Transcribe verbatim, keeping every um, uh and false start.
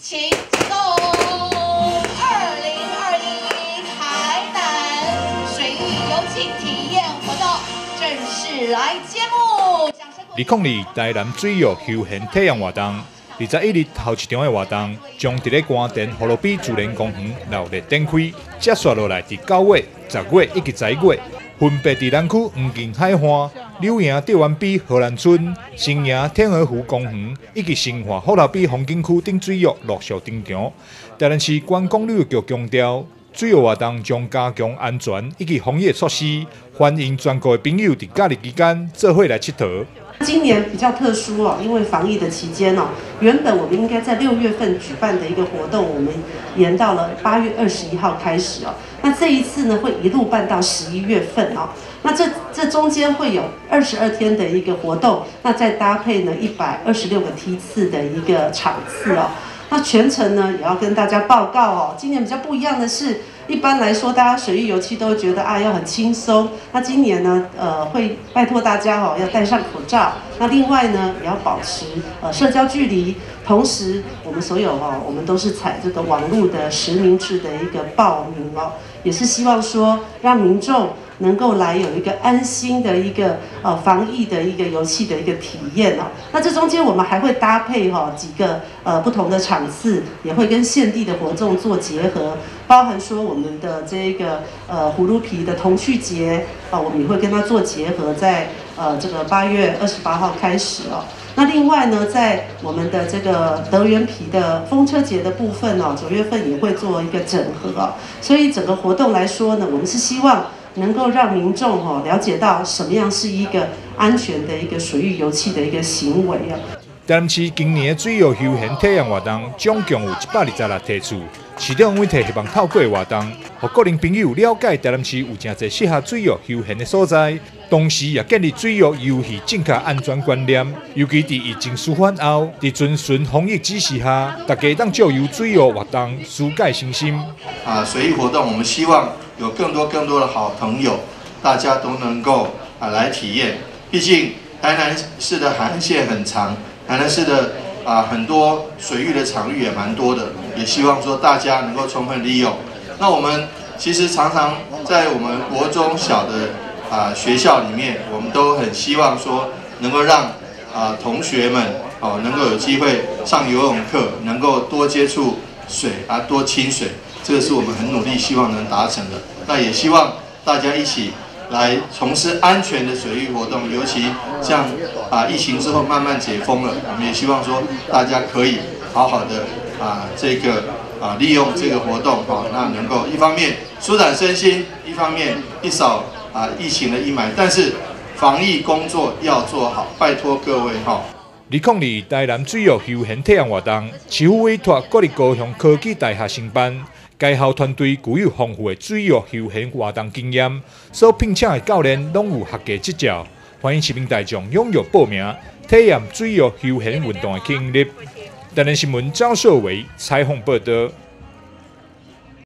请启动二零二一台南水域游憩体验活动正式来揭幕。 二零二台南水域休闲体验活动，二十一日头一场的活动将伫咧关田葫芦比自然公园热烈展开，接续落来伫九月、十月以及十一月，分别伫南区黄金海岸、柳营钓湾比荷兰村、新营天鹅湖公园以及新化福头比风景区等水域陆续登场。台南市观光旅游局强调，水域活动将加强安全以及防疫措施，欢迎全国的朋友伫假日期间做伙来佚佗。 今年比较特殊哦，因为防疫的期间哦，原本我们应该在六月份举办的一个活动，我们延到了八月二十一号开始哦。那这一次呢，会一路办到十一月份哦。那这这中间会有二十二天的一个活动，那再搭配呢一百二十六个梯次的一个场次哦。那全程呢也要跟大家报告哦，今年比较不一样的是。一般来说，大家水域游憩都会觉得啊要很轻松。那今年呢，呃，会拜托大家哦要戴上口罩。那另外呢，也要保持呃社交距离。同时，我们所有哦，我们都是采这个网络的实名制的一个报名哦，也是希望说让民众能够来有一个安心的一个呃防疫的一个游憩的一个体验哦。那这中间我们还会搭配哈、哦、几个呃不同的场次，也会跟现地的活动做结合，包含说我们的这个呃葫芦皮的童趣节啊、呃，我们也会跟它做结合，在呃这个八月二十八号开始哦。那另外呢，在我们的这个德元皮的风车节的部分哦，九月份也会做一个整合哦。所以整个活动来说呢，我们是希望能够让民众哦了解到什么样是一个安全的一个水域游憩的一个行为啊。 台南市今年的水域休闲体验活动总共有一百二十六梯次，市长委提希望透过活动，让个人朋友了解台南市有真侪适合水域休闲的所在，同时也建立水域游戏正确安全观念。尤其伫疫情舒缓后，伫遵循防疫指示下，大家当借由水域活动疏解身心。 啊，水域活动我们希望有更多更多的好朋友，大家都能够啊来体验。毕竟台南市的海岸线很长。台南市的啊很多水域的场域也蛮多的，也希望说大家能够充分利用。那我们其实常常在我们国中小的啊学校里面，我们都很希望说能够让啊同学们哦能够有机会上游泳课，能够多接触水啊多亲水，这个是我们很努力希望能达成的。那也希望大家一起来从事安全的水域活动，尤其像啊疫情之后慢慢解封了，我们也希望说大家可以好好的啊这个啊利用这个活动哈、啊，那能够一方面舒展身心，一方面一扫啊疫情的阴霾，但是防疫工作要做好，拜托各位哈。 二零二二台南水域休闲体验活动，市府委托国立高雄科技大学承办。该校团队具有丰富的水域休闲活动经验，所聘请的教练拢有学界执照，欢迎市民大众踊跃报名，体验水域休闲运动的吸引力。台南新闻张硕维采访报道。